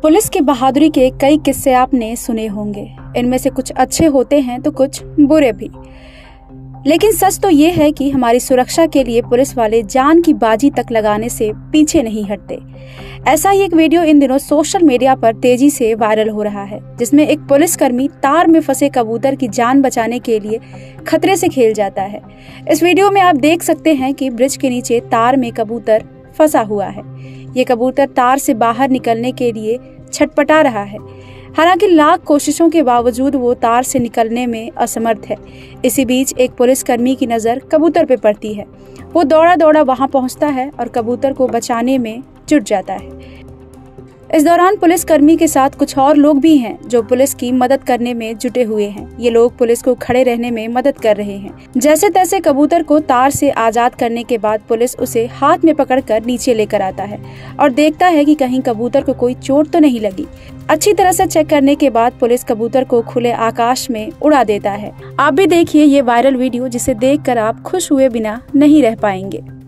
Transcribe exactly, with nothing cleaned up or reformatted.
Police की बहादुरी के कई किस्से आपने सुने होंगे। इनमें से कुछ अच्छे होते हैं तो कुछ बुरे भी। लेकिन सच तो ये है कि हमारी सुरक्षा के लिए पुलिस वाले जान की बाजी तक लगाने से पीछे नहीं हटते। ऐसा ही एक वीडियो इन दिनों सोशल मीडिया पर तेजी से वायरल हो रहा है, जिसमें एक पुलिसकर्मी तार में फंसे कबूतर की जान बचाने के लिए खतरे से खेल जाता है। इस वीडियो में आप देख सकते हैं कि ब्रिज के नीचे तार में कबूतर फंसा हुआ है। ये कबूतर तार से बाहर निकलने के लिए छटपटा रहा है। हालांकि लाख कोशिशों के बावजूद वो तार से निकलने में असमर्थ है। इसी बीच एक पुलिसकर्मी की नजर कबूतर पे पड़ती है। वो दौड़ा दौड़ा वहां पहुंचता है और कबूतर को बचाने में जुट जाता है। इस दौरान पुलिसकर्मी के साथ कुछ और लोग भी हैं जो पुलिस की मदद करने में जुटे हुए हैं। ये लोग पुलिस को खड़े रहने में मदद कर रहे हैं। जैसे तैसे कबूतर को तार से आजाद करने के बाद पुलिस उसे हाथ में पकड़कर नीचे लेकर आता है और देखता है कि कहीं कबूतर को कोई चोट तो नहीं लगी। अच्छी तरह से चेक करने के बाद पुलिस कबूतर को खुले आकाश में उड़ा देता है। आप भी देखिए ये वायरल वीडियो, जिसे देखकर आप खुश हुए बिना नहीं रह पाएंगे।